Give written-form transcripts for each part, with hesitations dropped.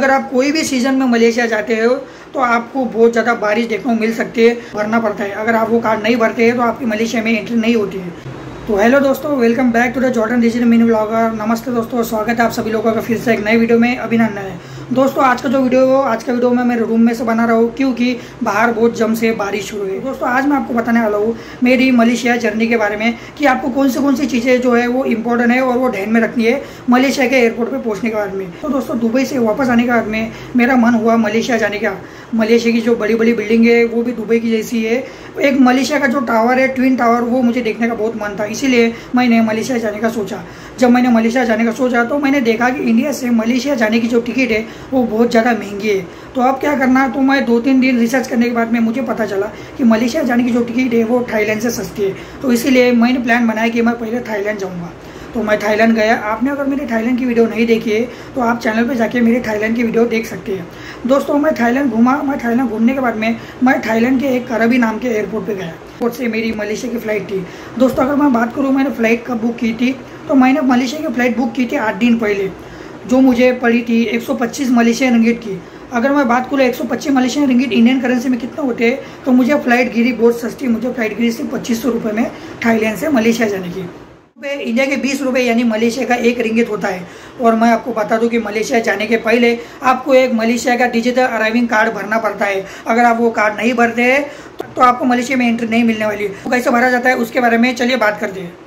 अगर आप कोई भी सीज़न में मलेशिया जाते हो तो आपको बहुत ज़्यादा बारिश देखने को मिल सकती है, भरना पड़ता है। अगर आप वो कार्ड नहीं भरते हैं तो आपकी मलेशिया में एंट्री नहीं होती है। तो हेलो दोस्तों, welcome back to the Jordan digital mini blogger. नमस्ते दोस्तों, स्वागत है आप सभी लोगों का फिर से एक नए वीडियो में। अभिनंदन है दोस्तों। आज का वीडियो मैं मेरे रूम में से बना रहा हूँ क्योंकि बाहर बहुत जम से बारिश शुरू है। दोस्तों आज मैं आपको बताने वाला हूँ मेरी मलेशिया जर्नी के बारे में कि आपको कौन सी चीज़ें जो है वो इम्पोर्टेंट है और वो ध्यान में रखनी है मलेशिया के एयरपोर्ट पे पहुँचने के बाद में। तो दोस्तों दुबई से वापस आने के बाद में मेरा मन हुआ मलेशिया जाने का। मलेशिया की जो बड़ी बड़ी बिल्डिंग है वो भी दुबई की जैसी है। एक मलेशिया का जो टावर है, ट्विन टावर, वो मुझे देखने का बहुत मन था, इसीलिए मैंने मलेशिया जाने का सोचा। जब मैंने मलेशिया जाने का सोचा तो मैंने देखा कि इंडिया से मलेशिया जाने की जो टिकट है वो बहुत ज़्यादा महंगी है। तो अब क्या करना, तो मैं 2-3 दिन रिसर्च करने के बाद में मुझे पता चला कि मलेशिया जाने की जो टिकट है वो थाईलैंड से सस्ती है। तो इसीलिए मैंने प्लान बनाया कि मैं पहले थाईलैंड जाऊँगा। तो मैं थाईलैंड गया। आपने अगर मेरी थाईलैंड की वीडियो नहीं देखी है तो आप चैनल पे जाके मेरी थाईलैंड की वीडियो देख सकते हैं। दोस्तों मैं थाईलैंड घूमा। मैं थाईलैंड घूमने के बाद में मैं थाईलैंड के एक कराबी नाम के एयरपोर्ट पे गया। एयरपोर्ट से मेरी मलेशिया की फ़्लाइट थी। दोस्तों अगर मैं बात करूँ मैंने फ़्लाइट कब बुक की थी, तो मैंने मलेशिया की फ़्लाइट बुक की थी 8 दिन पहले, जो मुझे पड़ी थी 125 मलेशियन रिंगिट की। अगर मैं बात करूँ 125 मलेशियन रिंगिट इंडियन करेंसी में कितना होते हैं, तो मुझे फ़्लाइट गिरी बहुत सस्ती। मुझे फ़्लाइट गिरी सिर्फ 2500 रुपये में थाईलैंड से मलेशिया जाने की। इंडिया के 20 रुपये यानी मलेशिया का 1 रिंगिट होता है। और मैं आपको बता दूं कि मलेशिया जाने के पहले आपको एक मलेशिया का डिजिटल अराइविंग कार्ड भरना पड़ता है। अगर आप वो कार्ड नहीं भरते हैं तो आपको मलेशिया में एंट्री नहीं मिलने वाली। वो कैसे भरा जाता है उसके बारे में चलिए बात करते हैं।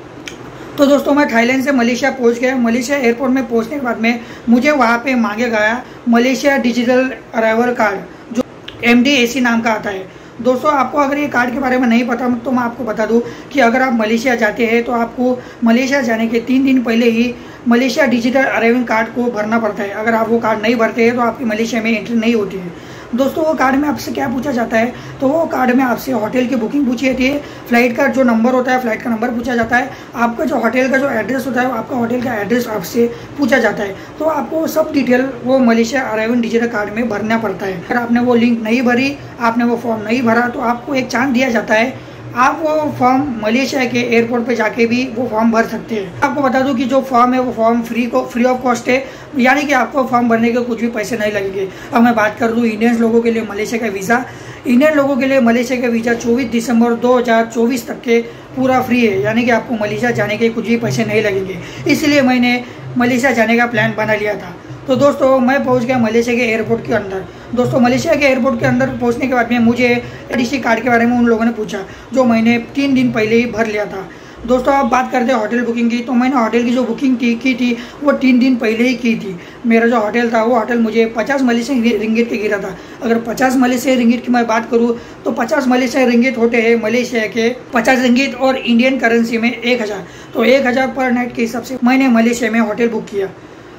तो दोस्तों मैं थाईलैंड से मलेशिया पहुंच गया। मलेशिया एयरपोर्ट में पहुंचने के बाद में मुझे वहाँ पे मांगे गया मलेशिया डिजिटल अराइवल कार्ड, जो MDAC नाम का आता है। दोस्तों आपको अगर ये कार्ड के बारे में नहीं पता तो मैं आपको बता दूं कि अगर आप मलेशिया जाते हैं तो आपको मलेशिया जाने के 3 दिन पहले ही मलेशिया डिजिटल अराइविंग कार्ड को भरना पड़ता है। अगर आप वो कार्ड नहीं भरते हैं तो आपकी मलेशिया में एंट्री नहीं होती है। दोस्तों वो कार्ड में आपसे क्या पूछा जाता है, तो वो कार्ड में आपसे होटल की बुकिंग पूछी जाती है, फ्लाइट का जो नंबर होता है फ्लाइट का नंबर पूछा जाता है, आपका जो होटल का जो एड्रेस होता है आपका होटल का एड्रेस आपसे पूछा जाता है। तो आपको सब डिटेल वो मलेशिया अराइविंग डिजिटल कार्ड में भरना पड़ता है। अगर आपने वो लिंक नहीं भरी, आपने वो फॉर्म नहीं भरा, तो आपको एक चांस दिया जाता है, आप वो फॉर्म मलेशिया के एयरपोर्ट पे जाके भी वो फॉर्म भर सकते हैं। आपको बता दूं कि जो फॉर्म है वो फॉर्म फ्री ऑफ कॉस्ट है, यानी कि आपको फॉर्म भरने के कुछ भी पैसे नहीं लगेंगे। अब मैं बात कर दूं इंडियंस लोगों के लिए मलेशिया का वीज़ा। इंडियन लोगों के लिए मलेशिया का वीज़ा 24 दिसंबर 2024 तक के पूरा फ्री है, यानी कि आपको मलेशिया जाने के कुछ भी पैसे नहीं लगेंगे। इसलिए मैंने मलेशिया जाने का प्लान बना लिया था। तो दोस्तों मैं पहुंच गया मलेशिया के एयरपोर्ट के अंदर। दोस्तों मलेशिया के एयरपोर्ट के अंदर पहुंचने के बाद में मुझे ADC कार्ड के बारे में उन लोगों ने पूछा, जो मैंने 3 दिन पहले ही भर लिया था। दोस्तों अब बात करते हैं होटल बुकिंग की। तो मैंने होटल की जो बुकिंग की थी वो 3 दिन पहले ही की थी। मेरा जो होटल था वो होटल मुझे 50 मलेशियन रिंगिट के गिरा था। अगर 50 मलेशियन रिंगिट की मैं बात करूँ तो 50 मलेशियन रिंगिट होते हैं मलेशिया के 50 रिंगिट और इंडियन करेंसी में 1000। तो 1000 पर नाइट के हिसाब से मैंने मलेशिया में होटल बुक किया।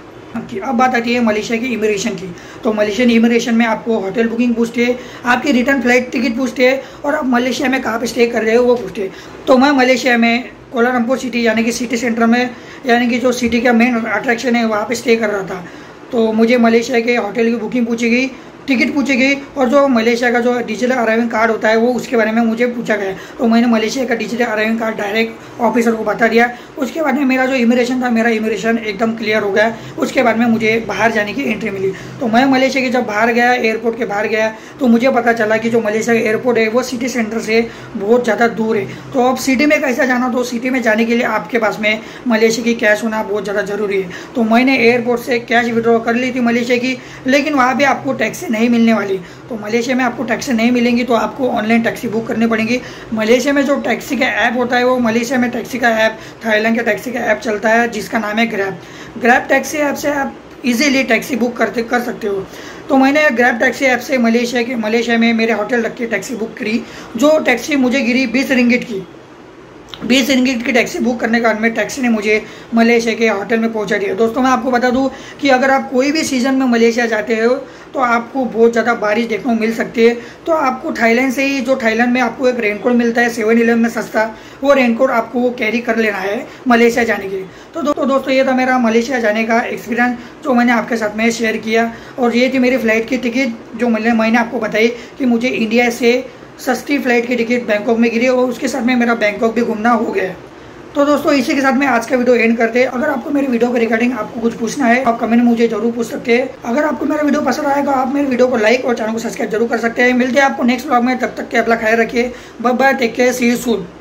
अब बात आती है मलेशिया की इमिग्रेशन की। तो मलेशियन इमिग्रेशन में आपको होटल बुकिंग पूछते हैं, आपकी रिटर्न फ्लाइट टिकट पूछते हैं, और आप मलेशिया में कहाँ पे स्टे कर रहे हो वो पूछते हैं। तो मैं मलेशिया में कोलालमपुर सिटी यानी कि सिटी सेंटर में, यानी कि जो सिटी का मेन अट्रैक्शन है वहाँ पे स्टे कर रहा था। तो मुझे मलेशिया के होटल की बुकिंग पूछी गई, टिकट पूछी गई, और जो मलेशिया का जो डिजिटल अराइविंग कार्ड होता है वो उसके बारे में मुझे पूछा गया। तो मैंने मलेशिया का digital arriving card direct officer को बता दिया। उसके बाद में मेरा जो इमिग्रेशन था, मेरा इमिग्रेशन एकदम क्लियर हो गया। उसके बाद में मुझे बाहर जाने की एंट्री मिली। तो मैं मलेशिया के जब बाहर गया, एयरपोर्ट के बाहर गया, तो मुझे पता चला कि जो मलेशिया का एयरपोर्ट है वो सिटी सेंटर से बहुत ज़्यादा दूर है। तो अब सिटी में कैसा जाना, तो सिटी में जाने के लिए आपके पास में मलेशिया की कैश होना बहुत ज़्यादा ज़रूरी है। तो मैंने एयरपोर्ट से कैश विड्रॉ कर ली थी मलेशिया की, लेकिन वहाँ पर आपको टैक्सी नहीं मिलने वाली। तो मलेशिया में आपको टैक्सी नहीं मिलेंगी, तो आपको ऑनलाइन टैक्सी बुक करनी पड़ेगी। मलेशिया में जो टैक्सी का ऐप होता है वो मलेशिया में टैक्सी का ऐप, थाईलैंड का टैक्सी का ऐप चलता है जिसका नाम है ग्रैब टैक्सी ऐप से आप इजीली टैक्सी बुक कर सकते हो। तो मैंने ग्रैब टैक्सी ऐप से मलेशिया में मेरे होटल रख के टैक्सी बुक करी। जो टैक्सी मुझे गिरी 20 रिंगिट की। 20 रिंगिट की टैक्सी बुक करने के बाद में टैक्सी ने मुझे मलेशिया के होटल में पहुंचा दिया। दोस्तों मैं आपको बता दूं कि अगर आप कोई भी सीज़न में मलेशिया जाते हो तो आपको बहुत ज़्यादा बारिश देखने को मिल सकती है। तो आपको थाईलैंड से ही, जो थाईलैंड में आपको एक रेनकोट मिलता है 7-11 में सस्ता, वो रेनकोट आपको कैरी कर लेना है मलेशिया जाने के लिए। तो दोस्तों ये था मेरा मलेशिया जाने का एक्सपीरियंस जो मैंने आपके साथ में शेयर किया। और ये थी मेरी फ़्लाइट की टिकट जो मैंने आपको बताई कि मुझे इंडिया से सस्ती फ़्लाइट की टिकट बैंकॉक में गिरी, और उसके साथ में मेरा बैंकॉक भी घूमना हो गया। तो दोस्तों इसी के साथ में आज का वीडियो एंड करते हैं। अगर आपको मेरे वीडियो के रिगार्डिंग आपको कुछ पूछना है आप कमेंट में मुझे जरूर पूछ सकते हैं। अगर आपको मेरा वीडियो पसंद आएगा आप मेरे वीडियो को लाइक और चैनल को सब्सक्राइब जरूर कर सकते हैं। मिलते हैं आपको नेक्स्ट व्लॉग में, तब तक के अपना ख्याल रखिए। Bye bye, take care, see you soon.